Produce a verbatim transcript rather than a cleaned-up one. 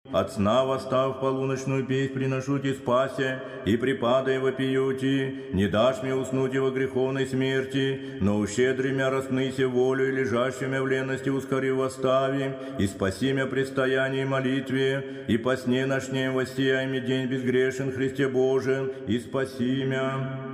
От сна восстав полуночную песнь приношу ти спасе, и припадай вопию ти, не дашь мне уснуть во греховной смерти, но ущедри мя распныся волю и лежащими в ленности ускори восстави, и спаси мя предстоянии и молитве, и по сне ночнем воссияй мне день безгрешен Христе Божий, и спаси мя.